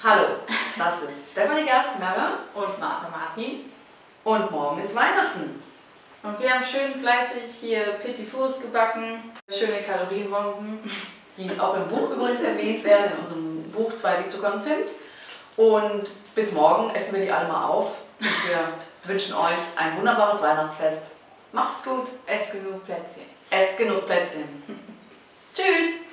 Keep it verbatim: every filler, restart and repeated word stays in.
Hallo, das ist Stefanie Gerstenberger und Martha Martin. Und morgen ist Weihnachten. Und wir haben schön fleißig hier Petit Fours gebacken, schöne Kalorienbomben, die auch im Buch übrigens erwähnt werden, in unserem Buch Zwei Weg zu Konzept. Und bis morgen essen wir die alle mal auf. Und wir wünschen euch ein wunderbares Weihnachtsfest. Macht's gut. Esst genug Plätzchen. Esst genug Plätzchen. Tschüss.